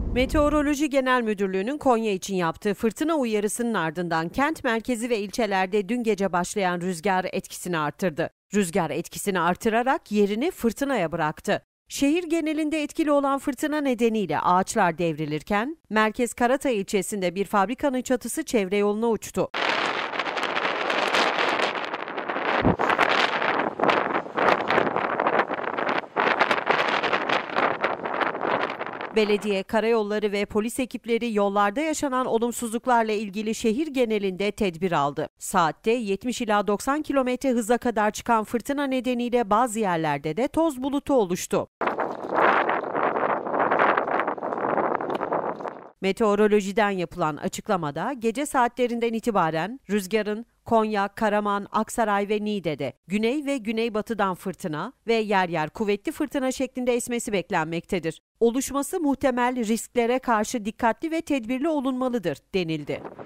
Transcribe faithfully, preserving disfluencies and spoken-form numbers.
Meteoroloji Genel Müdürlüğü'nün Konya için yaptığı fırtına uyarısının ardından kent merkezi ve ilçelerde dün gece başlayan rüzgar etkisini artırdı. Rüzgar etkisini artırarak yerini fırtınaya bıraktı. Şehir genelinde etkili olan fırtına nedeniyle ağaçlar devrilirken, Merkez Karatay ilçesinde bir fabrikanın çatısı çevre yoluna uçtu. Belediye, karayolları ve polis ekipleri yollarda yaşanan olumsuzluklarla ilgili şehir genelinde tedbir aldı. Saatte yetmiş ila doksan kilometre hıza kadar çıkan fırtına nedeniyle bazı yerlerde de toz bulutu oluştu. Meteorolojiden yapılan açıklamada gece saatlerinden itibaren rüzgarın Konya, Karaman, Aksaray ve Niğde'de güney ve güneybatıdan fırtına ve yer yer kuvvetli fırtına şeklinde esmesi beklenmektedir. Oluşması muhtemel risklere karşı dikkatli ve tedbirli olunmalıdır denildi.